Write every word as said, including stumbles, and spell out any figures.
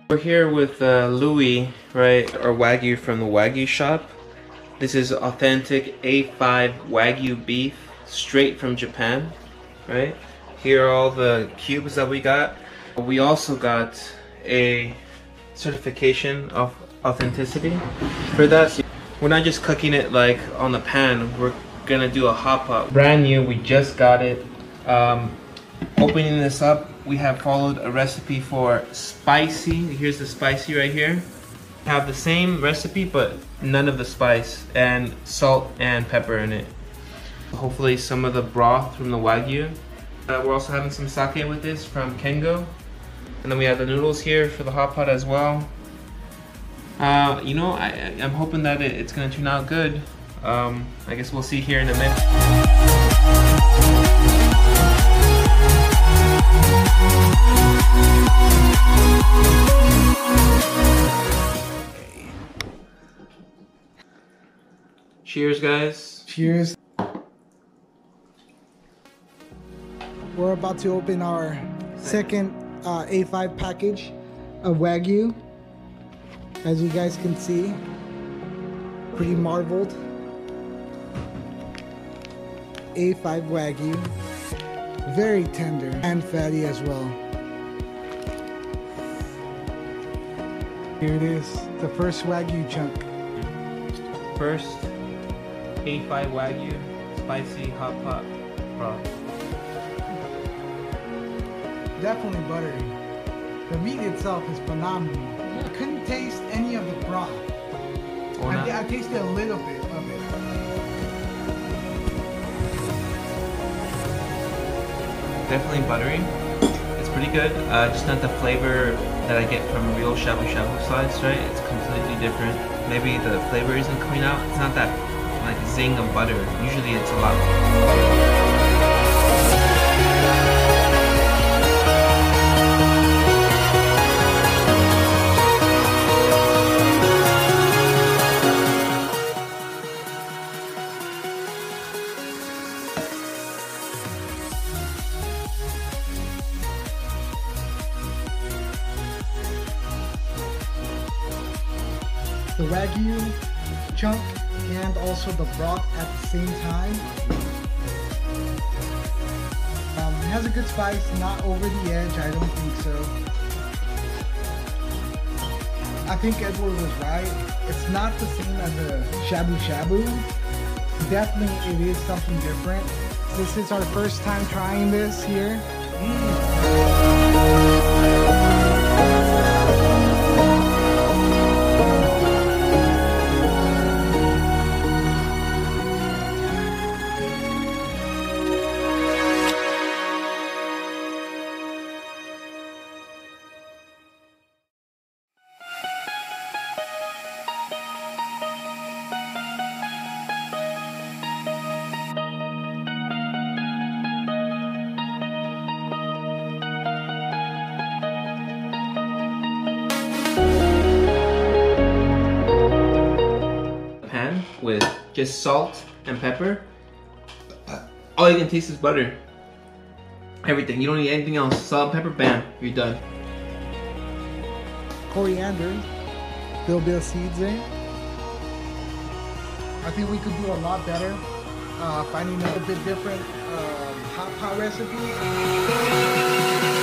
We're here with uh, Louis, right, our Wagyu from the Wagyu shop. This is authentic A five Wagyu beef, straight from Japan, right? Here are all the cubes that we got. We also got a certification of authenticity for that. So we're not just cooking it like on the pan, we're gonna do a hot pot. Brand new, we just got it. Um, opening this up, we have followed a recipe for spicy. Here's the spicy right here. Have the same recipe but none of the spice, and salt and pepper in it. Hopefully some of the broth from the Wagyu. Uh, we're also having some sake with this from Kengo. And then we have the noodles here for the hot pot as well. Uh, you know, I, I'm hoping that it, it's gonna turn out good. Um, I guess we'll see here in a minute. Cheers, guys. Cheers. We're about to open our second uh, A five package of Wagyu. As you guys can see, pretty marveled. A five Wagyu. Very tender and fatty as well. Here it is, the first Wagyu chunk. First, A five Wagyu, spicy hot pot broth. Definitely buttery. The meat itself is phenomenal. I couldn't taste any of the broth. Oh, I, I tasted a little bit of it. Definitely buttery. It's pretty good. Uh, just not the flavor that I get from real shabu shabu slides, right? It's completely different. Maybe the flavor isn't coming out. It's not that like zing of butter. Usually it's a lot. The Wagyu chunk and also the broth at the same time. Um, it has a good spice, not over the edge, I don't think so. I think Edward was right. It's not the same as a shabu shabu. Definitely it is something different. This is our first time trying this here. Mm. With just salt and pepper. All you can taste is butter. Everything. You don't need anything else. Salt, pepper, bam, you're done. Coriander, a little bit of seeds in. I think we could do a lot better uh, finding a little bit different um, hot pot recipes.